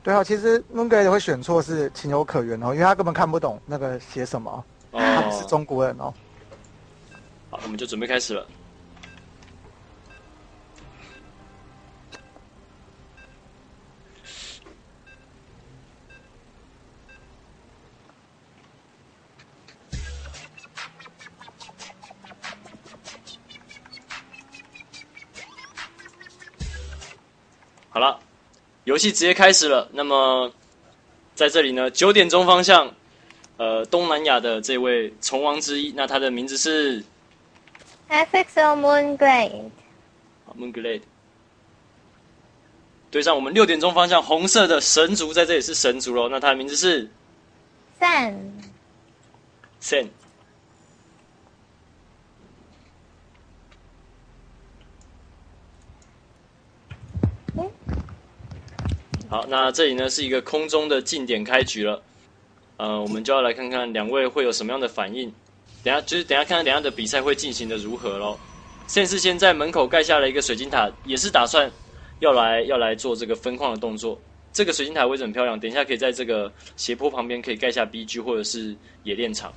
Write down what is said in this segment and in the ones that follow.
对啊，其实 Moongrade 会选错是情有可原哦，因为他根本看不懂那个写什么，他不是中国人哦。 好，我们就准备开始了。好了，游戏直接开始了。那么在这里呢，9点钟方向，东南亚的这位虫王之一，那他的名字是 FXO Moongrade。 Moongrade。对上我们6点钟方向红色的神族，在这里是神族咯。那他的名字是 Sen。好，那这里呢是一个空中的竞点开局了，我们就要来看看两位会有什么样的反应。等下看看等下的比赛会进行的如何咯。现是先在门口盖下了一个水晶塔，也是打算要来做这个分矿的动作。这个水晶塔位置很漂亮，等一下可以在这个斜坡旁边可以盖下 BG 或者是冶炼场。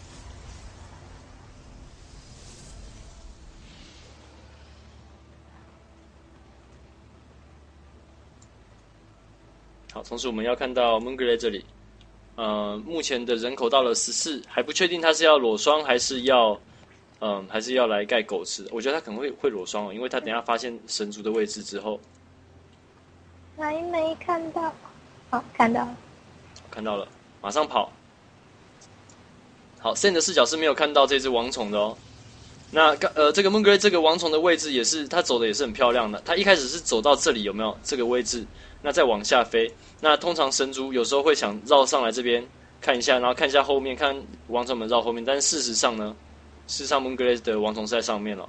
好，同时我们要看到 Moongrade 这里，目前的人口到了14，还不确定他是要裸双还是要来盖狗池。我觉得他可能会裸双哦，因为他等一下发现神族的位置之后， 还没看到，好，看到了， 看到了，马上跑。好 ，Sen 的视角是没有看到这只王虫的哦。那这个 Moongrade 这个王虫的位置也是，他走的也是很漂亮的。他一开始是走到这里，有没有这个位置？那再往下飞。那通常神族有时候会想绕上来这边看一下，然后看一下后面，看王虫们绕后面。但是事实上呢，Moongrade 的王虫是在上面了。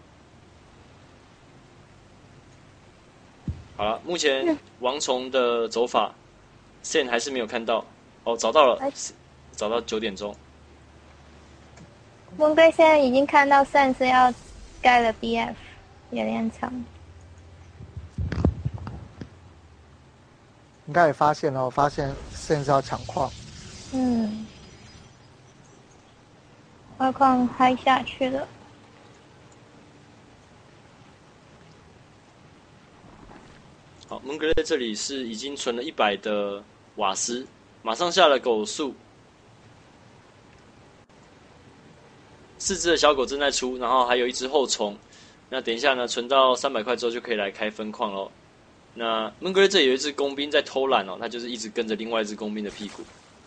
好了，目前王虫的走法 ，Sen 还是没有看到。哦，找到了，找到9点钟。 Moongrade 现在已经看到 Sen 是要盖了 BF 冶炼厂。 应该也发现了，发现甚至要抢矿。 挖矿开下去了。 好 ，Moongrade 在这里是已经存了100的瓦斯，马上下了狗树，4只的小狗正在出，然后还有1只后虫。那等一下呢，存到300块之后就可以来开分矿咯。那 Moongrade 这里有1只工兵在偷懒哦，他就是一直跟着另外1只工兵的屁股。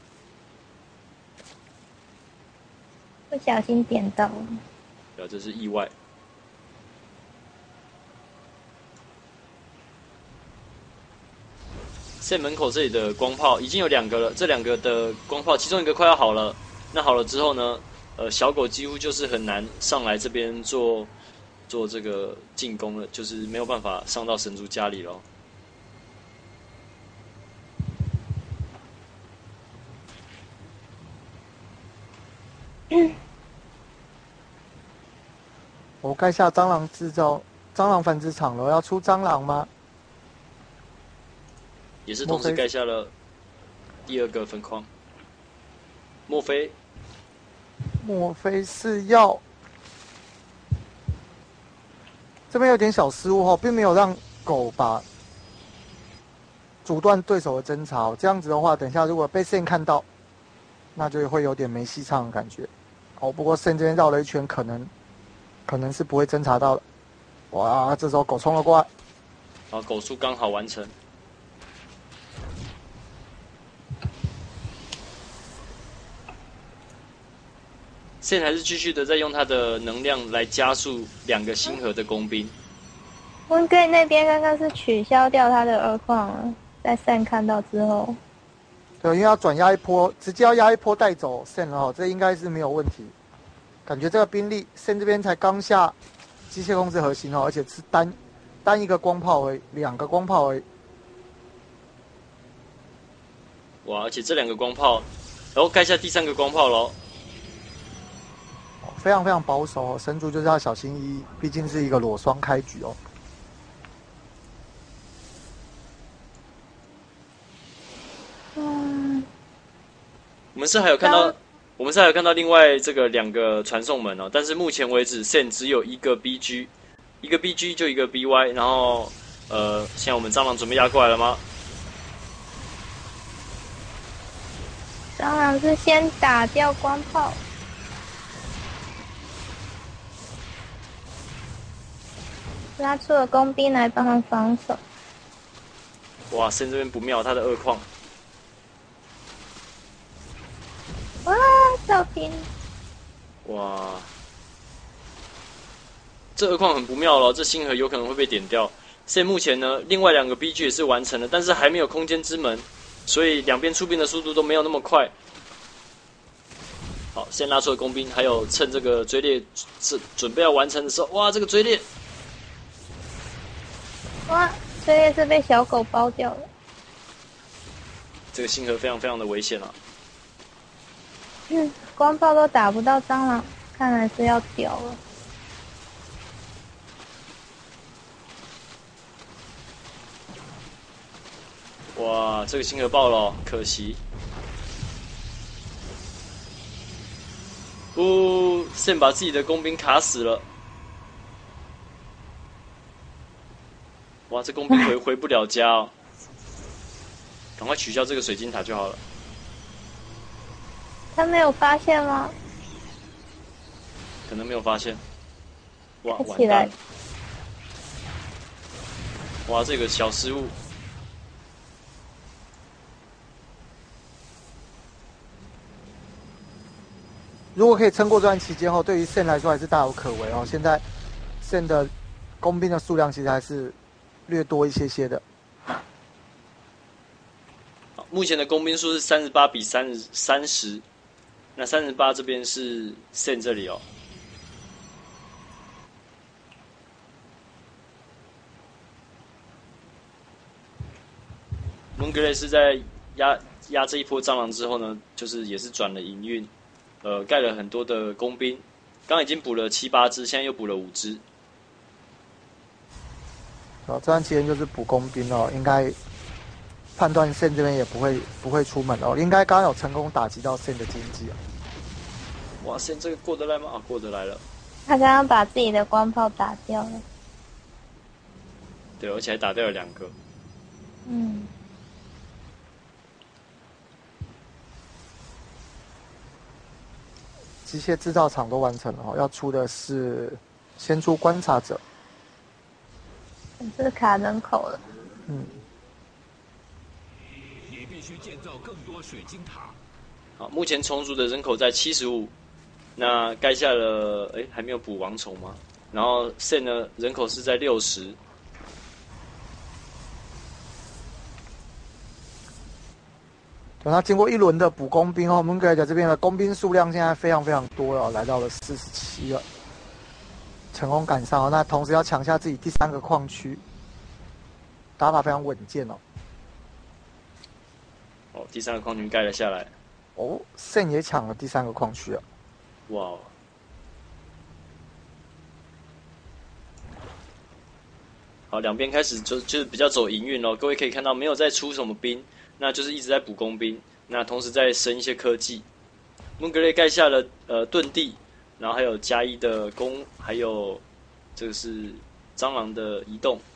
不小心点到了。 这是意外。Sen 门口这里的光炮已经有2个了，这2个的光炮，其中1个快要好了。那好了之后呢，小狗几乎就是很难上来这边做这个进攻了，就是没有办法上到神族家里咯。 我盖下蟑螂繁殖场了，要出蟑螂吗？ 也是同时盖下了第2个分矿。莫非是要这边有点小失误哦，并没有让狗把阻断对手的侦查。这样子的话，等一下如果被 Sen 看到，那就会有点没戏唱的感觉。哦，不过 Sen 这边绕了一圈，可能是不会侦查到的。哇，这时候狗冲了过来， 好，狗叔刚好完成。Sen 还是继续的在用他的能量来加速2个星河的工兵。 Moongrade 那边刚刚是取消掉他的2矿了，在 Sen 看到之后。 对，因为要转压一波，直接要压一波带走 Sen 哦，这应该是没有问题。感觉这个兵力 Sen 这边才刚下机械控制核心哦，而且是单一个光炮而已，2个光炮而已。 哇，而且这2个光炮，然后盖下第3个光炮咯。 非常非常保守哦，神族就是要小心翼翼，毕竟是一个裸双开局哦。 我们是还有看到另外这个2个传送门哦，但是目前为止 Sen 只有一个 BG， 一个 BG 就一个 BY， 然后现在我们蟑螂准备压过来了吗？ 蟑螂是先打掉光炮，拉出了工兵来帮他防守。 哇，Sen 这边不妙，他的2矿。 哇，照平！ 哇，这2矿很不妙了，这星河有可能会被点掉。Sen 目前呢，另外2个 BG 也是完成了，但是还没有空间之门，所以两边出兵的速度都没有那么快。好，先拉出了工兵，还有趁这个追猎准备要完成的时候，哇，这个追猎， 哇，追猎是被小狗包掉了。 这个星河非常非常的危险啊！ 光炮都打不到蟑螂，看来是要掉了。 哇，这个星河爆了哦，可惜。Sen 把自己的工兵卡死了。哇，这工兵回不了家哦，赶快取消这个水晶塔就好了。 他没有发现吗？ 可能没有发现。哇， 开起来完蛋！哇，这个小失误。 如果可以撑过这段期间后，对于 Sen 来说还是大有可为哦。现在 Sen 的工兵的数量其实还是略多一些的。 好，目前的工兵数是38比30，那38这边是 Sen 这里哦。蒙格雷是在压这一波蟑螂之后呢，就是也是转了营运，盖了很多的工兵，刚已经补了7、8只，现在又补了5只。 这段期间就是补工兵哦，应该判断 Sen 这边也不会出门哦，应该刚刚有成功打击到 Sen 的经济哦。 哇，Sen 这个过得来吗？啊，过得来了。 他刚刚把自己的光炮打掉了。 对，而且还打掉了2个。 机械制造厂都完成了哦，要出的是先出观察者。 这是卡人口了。 你必须建造更多水晶塔。 好，目前虫族的人口在75，那盖下了，还没有补王虫吗？然后 Sen 呢，人口是在60。 等他经过一轮的补工兵后，我们可以讲这边的工兵数量现在非常非常多了，来到了47了，成功赶上哦。那同时要抢下自己第3个矿区，打法非常稳健哦。 哦，第3个矿区盖了下来。 哦，Sen 也抢了第3个矿区了。 哇！好，两边开始就是比较走营运咯。各位可以看到，没有再出什么兵，那就是一直在补工兵，那同时在升一些科技。蒙格雷盖下了遁地，然后还有加1的弓，还有这个是蟑螂的移动。